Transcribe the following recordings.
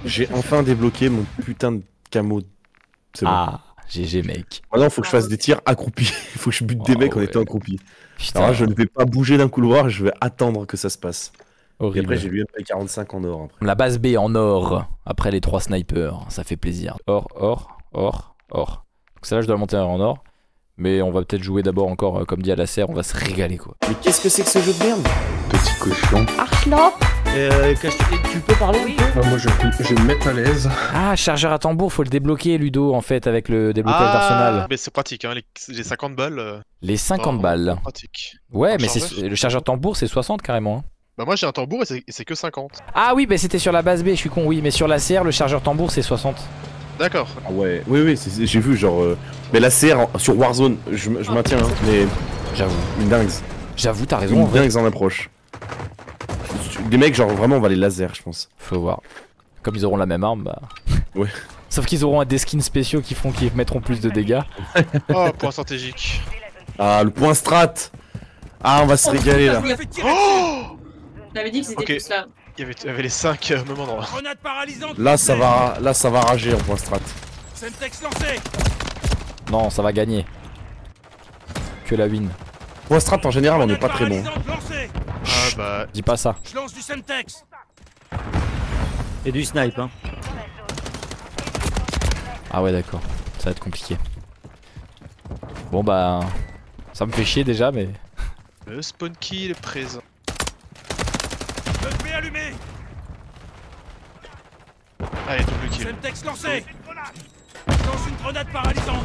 J'ai enfin débloqué mon putain de camo. C'est bon. Ah, GG mec. Maintenant, faut que je fasse des tirs accroupis. Faut que je bute des Ah mecs en ouais. étant accroupi. Putain, Alors là, je ne vais pas bouger d'un couloir, je vais attendre que ça se passe. Et horrible. après, j'ai l'UMP45 en or. Après. La base B en or, après les 3 snipers, ça fait plaisir. Or, or, or, or. Donc celle-là, je dois la monter en or. Mais on va peut-être jouer d'abord encore, comme dit à la serre, on va se régaler quoi. Mais qu'est-ce que c'est que ce jeu de merde? Petit cochon. Tu peux parler un peu? Moi je vais me mettre à l'aise. Ah, chargeur à tambour, faut le débloquer Ludo en fait avec le déblocage d'arsenal. Mais c'est pratique, hein, les 50 balles. Les 50 vraiment balles. Pratique. Ouais, Un mais chargeur. le chargeur tambour c'est 60 carrément. Hein. Bah moi j'ai un tambour et c'est que 50. Ah oui, bah c'était sur la base B, je suis con, oui, mais sur la CR, le chargeur tambour c'est 60. D'accord. Ah ouais, oui, j'ai vu genre. Mais la CR sur Warzone, je maintiens, hein, mais J'avoue. une dingue. J'avoue, t'as raison. En Une vrai. dingue en approche. Des mecs, genre vraiment, on va les laser, je pense. Faut voir. Comme ils auront la même arme, bah. Ouais. Sauf qu'ils auront des skins spéciaux qui mettront plus de dégâts. Oh, point stratégique. Ah, le point strat. Ah, on va se régaler là. Oh, J'avais dit que c'était Ok. tout ça. il y avait les 5 au même endroit. Grenade paralysante. Là, ça va rager en point strat. Semtex lancé. Non, ça va gagner. Que la win. Point strat en général, on n'est pas très bon. Paralysante lancée. Ah bah. Dis pas ça. Je lance du Semtex. Et du snipe, hein. Ah ouais, d'accord. Ça va être compliqué. Bon bah. Ça me fait chier déjà, mais. Le spawn kill est présent. Je vais allumer. Allez, double kill. Semtex lancé. Je lance une grenade paralysante.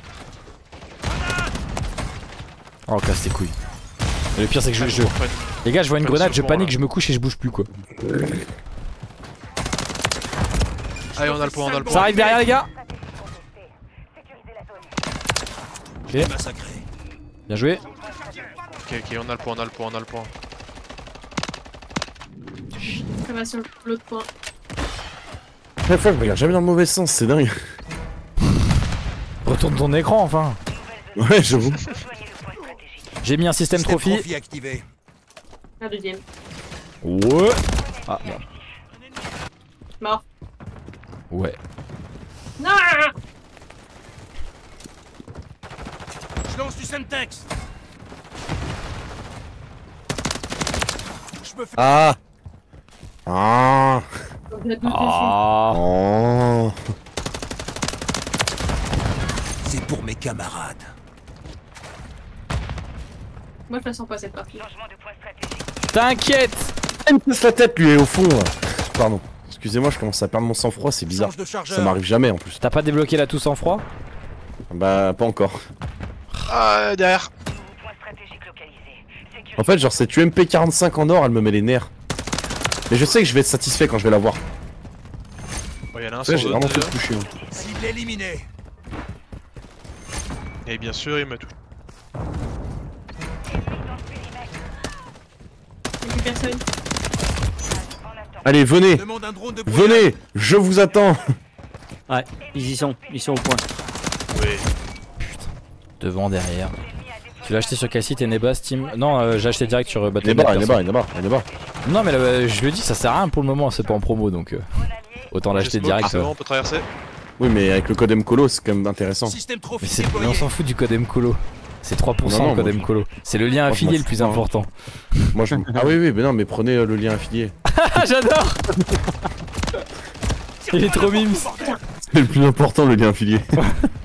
Oh, casse tes couilles. Et le pire, c'est que je. Les gars, je vois une Comme grenade, je souvent, panique, là. je me couche et je bouge plus quoi. Allez, on a le point, on a le point. Ça arrive derrière, les gars. Massacré. Bien joué. Ok, on a le point, on a le point, on a le point. Ça va sur l'autre point. La fois, je regarde jamais dans le mauvais sens, c'est dingue. Retourne ton écran enfin. Ouais, j'avoue. J'ai mis un système trophy. activé. La deuxième. Ouais. Ah merde. Mort. Ouais. Non. Je lance du Semtex. Je me fais. Ah. Ah. Vous êtes tous dessus. Ah. Oh. C'est pour mes camarades. Moi je la sens pas cette partie. T'inquiète. Il me casse la tête, lui, est au fond. Là. Pardon. Excusez-moi, je commence à perdre mon sang-froid, c'est bizarre. Change de chargeur. Ça m'arrive jamais en plus. T'as pas débloqué la tout sans froid? Bah, pas encore. Ah, derrière. En fait, genre, cette UMP45 en or, elle me met les nerfs. Mais je sais que je vais être satisfait quand je vais la voir. Oh, y'en a un Ça, sur j'ai deux, vraiment fait déjà. le toucher. Cible éliminée. Et bien sûr, il me touche. Y'a plus personne. Allez, venez. Demande un drone de brouillage. Venez. Je vous attends. Ouais, ils sont au point. Oui. Devant, derrière. Tu l'as acheté sur quel site, Eneba, Steam? Non, j'ai acheté direct sur Il est Battle.net. bas, il est perso. bas, il est bas, il est bas. Non mais je le dis, ça sert à rien pour le moment, c'est pas en promo donc autant l'acheter J'ai smoke, direct. c'est bon, on peut traverser. Oui, mais avec le code MColo, c'est quand même intéressant. Système trophy Mais déployé. on s'en fout du code MColo. C'est 3% Non, non, le code moi, je- MColo. C'est le lien moi, je affilié m'en le plus fous, hein. important. Moi, je... Ah oui, oui, mais non, mais prenez le lien affilié. Ah j'adore. Il est trop mimes. C'est le plus important, le lien affilié. Je me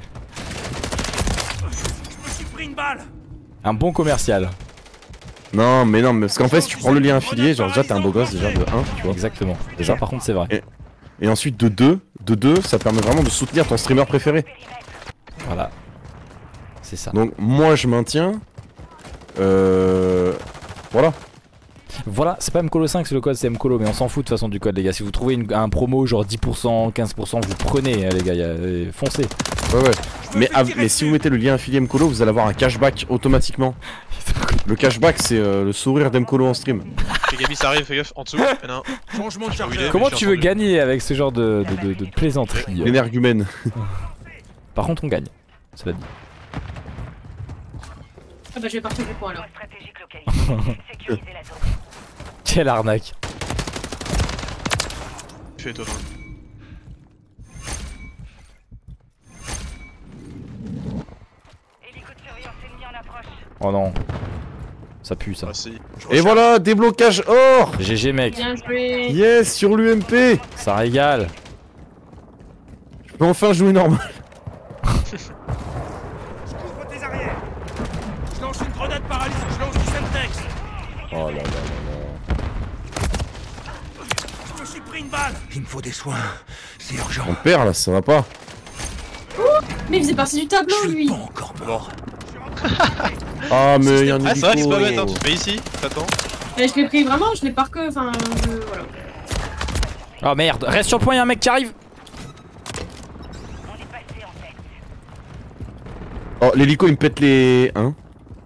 suis pris une balle. Un bon commercial. Non, mais parce qu'en fait, si tu prends le lien affilié, genre déjà t'es un beau gosse déjà de 1, tu vois. Exactement. Déjà. Ça par contre c'est vrai. Et ensuite de 2, ça permet vraiment de soutenir ton streamer préféré. Voilà. C'est ça. Donc moi je maintiens. Voilà. Voilà, c'est pas MColo 5 c'est le code, c'est MColo, mais on s'en fout de toute façon du code les gars. Si vous trouvez un promo genre 10%, 15%, vous prenez les gars, foncez. Ouais. Mais si vous mettez le lien affilié MColo, vous allez avoir un cashback automatiquement. Le cashback, c'est le sourire d'Mcolo en stream. Ok, Gabi, ça arrive, fais gaffe, en dessous. Il y en a un. Changement de Oui, chargeur. Comment j'ai tu veux entendu. gagner avec ce genre de plaisanterie L'énergumène. Par contre on gagne, cela dit. Ah bah je vais partir du point alors. Quelle arnaque. Tu es étonnant. Oh non. Ça pue ça. Ah si. Et voilà, déblocage or. GG mec. Bien joué. Yes, sur l'UMP. Ça régale. Je peux enfin jouer normal. Je couvre tes arrières. Je lance une grenade paralysante. Je lance du Semtex. Oh là là là Je me suis pris une balle. Il me faut des soins. C'est urgent. là. On perd là, ça va pas. Mais il faisait partie du tableau, lui. Encore mort. Ah mais il y a un Ah c'est vrai que c'est pas bête hein, hélico. tu te mets ici, t'attends. Et je l'ai pris vraiment, je l'ai par que. Enfin, voilà. Oh merde, reste sur le point, y'a un mec qui arrive. Oh, l'hélico il me pète les... Hein?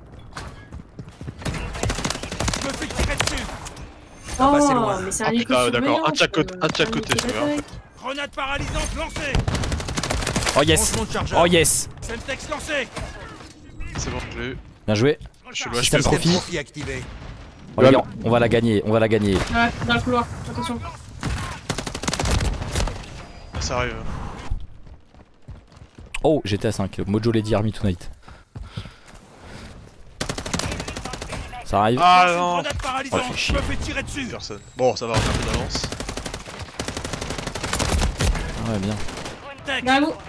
Je me fais tirer dessus. Oh, loin. mais c'est un Ah, hélico putain, d'accord, surveillance, un de chaque côté, un de chaque côté, hélico je regarde. d'attaque. Grenade paralysante lancée. Oh yes. Lancement de chargeur. Oh yes. Semtex lancé. C'est bon, je l'ai eu. Bien joué. Je suis le Système HP. profit. activé. Oh, les gars, on va la gagner, on va la gagner. Ouais, dans le couloir, attention. Ah, ça arrive. Oh, j'étais à 5. Mojo Lady Army Tonight. Ça arrive. Ah Lance une non. grenade paralysante. Oh, fais Je chier. me fais tirer dessus. Personne. Bon, ça va, on a un peu d'avance. Ouais, bien. Semtex. Là, vous.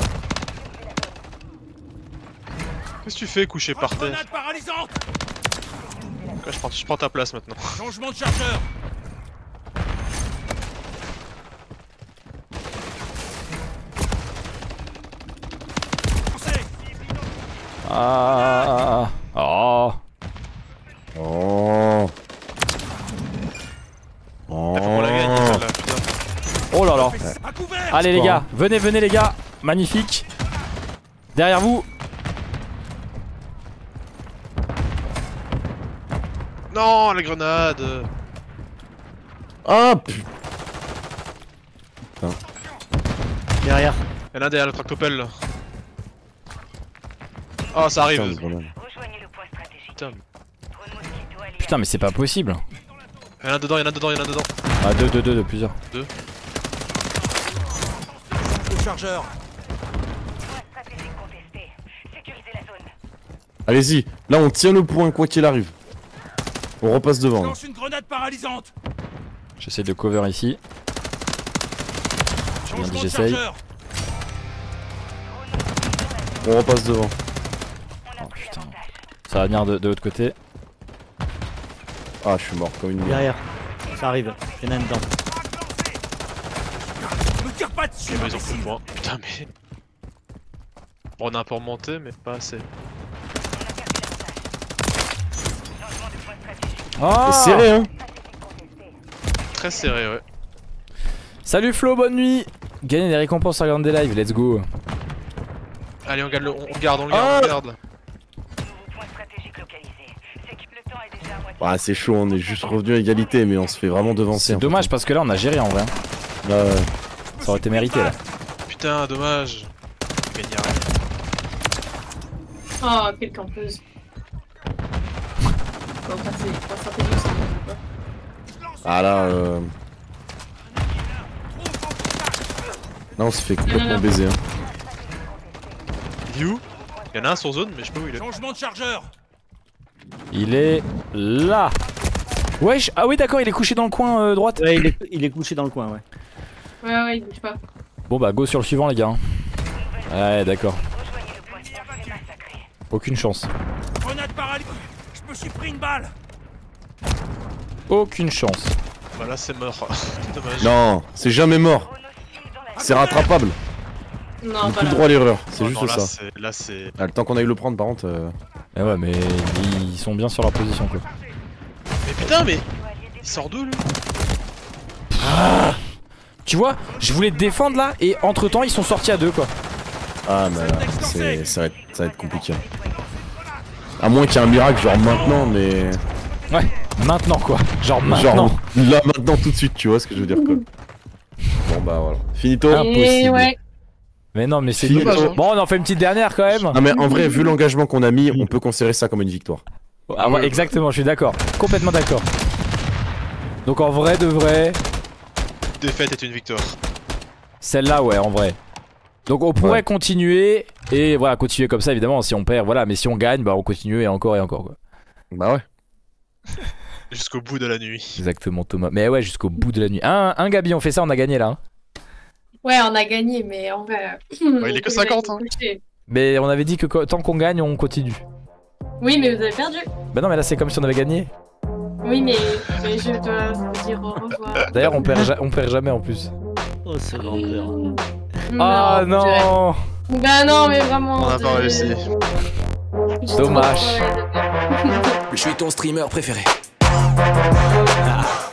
Qu'est-ce que tu fais couché par terre? Grenade paralysante. Là, je prends ta place maintenant. Changement de chargeur. Lancé. Ah. Oh. Oh. Ah, faut qu'on la gagne, Oh. celle-là, putain. Oh là là. À couvert. Allez les pas gars, venez, venez les gars. Magnifique. Derrière vous. Non, la grenade. Ah putain. Derrière. Y'en a un derrière le tractopelle là. Oh, ça arrive. Putain, de grenade. Rejoignez le point stratégique. Putain. Drone mosquito allié. Putain, mais c'est pas possible. Y'en a un dedans, y'en a un dedans, y'en a un dedans. Ah, deux, plusieurs. Le chargeur. Point stratégique contesté. Sécurisez la zone. Allez-y, là on tient le point quoi qu'il arrive. On repasse devant. là. Lance une grenade paralysante. J'essaie de cover ici. Changement de j'essaye. chargeur. On repasse devant. Oh putain. Ça va venir de l'autre côté. Ah je suis mort comme une merde. Derrière. Ça arrive. Il y en a un dedans. Me tire pas dessus. Ok, bah, ils ont pris le point. Putain, mais. Bon, on a un peu remonté, mais pas assez. Oh C'est serré hein. Très serré, ouais. Salut Flo, bonne nuit. Gagner des récompenses sur des live, let's go. Allez, on garde, on garde, on Ah. garde. Nouveau point stratégique localisé. Le temps est déjà à moitié. Ah c'est chaud, on est juste revenu à égalité mais on se fait vraiment devancer. C'est en fait. dommage parce que là on a géré en vrai. Ouais, ouais. Ça aurait été mérité là. Putain, dommage. On gagne rien. Oh, quelle campeuse. Bon, ça c'est pas stratégique, ça. Ah là Là on se fait complètement baiser hein. Il est où? Y'en a un sur zone, mais je sais pas où il est. Changement de chargeur. Il est là. Wesh, ah oui d'accord, il est couché dans le coin droite. Ouais, il est couché dans le coin, ouais. Ouais, il bouge pas. Bon bah go sur le suivant les gars. Ouais d'accord. Rejoignez le point stratégique massacré. Aucune chance. Grenade paralysante. Je me suis pris une balle. Aucune chance. Bah là, c'est mort. Dommage. Non, c'est jamais mort. Drone hostile dans la C'est rattrapable. Non, On a pas plus le là. droit à l'erreur. C'est Non, juste non, ça. Là, c'est. Ah, le temps qu'on aille le prendre par contre. Eh ouais mais ils sont bien sur leur position quoi. Mais putain, mais. Il sort d'où lui? Tu vois, je voulais te défendre là et entre temps ils sont sortis à deux quoi. Ah mais là, ça va être compliqué. À moins qu'il y ait un miracle genre maintenant mais... Ouais, maintenant quoi. Genre maintenant. Genre là maintenant tout de suite tu vois ce que je veux dire quoi. Bon bah voilà. Finito. Ah. Et Impossible. ouais. Mais non mais c'est Finito. dommage. Bon on en fait une petite dernière quand même. Non mais en vrai vu l'engagement qu'on a mis on peut considérer ça comme une victoire. Ah ouais, exactement, je suis d'accord. Complètement d'accord. Donc en vrai de vrai, Défaite est une victoire. celle-là ouais en vrai. Donc on pourrait Ouais. continuer Et voilà, continuer comme ça évidemment. Si on perd, voilà, mais si on gagne, bah on continue et encore quoi. Bah ouais. Jusqu'au bout de la nuit. Exactement, Thomas. Mais ouais, jusqu'au bout de la nuit. Un Gabi, on fait ça, on a gagné là. Hein. Ouais, on a gagné, mais en vrai. Ouais, il est que 50, hein. Mais on avait dit que tant qu'on gagne, on continue. Oui, mais vous avez perdu. Bah non, mais là c'est comme si on avait gagné. Oui, mais je dois vous dire au revoir. D'ailleurs, on perd jamais en plus. Oh, ce grandeur. Ah non. Bah non, mais vraiment. On n'a pas réussi. Dommage. Je suis ton streamer préféré. Ah.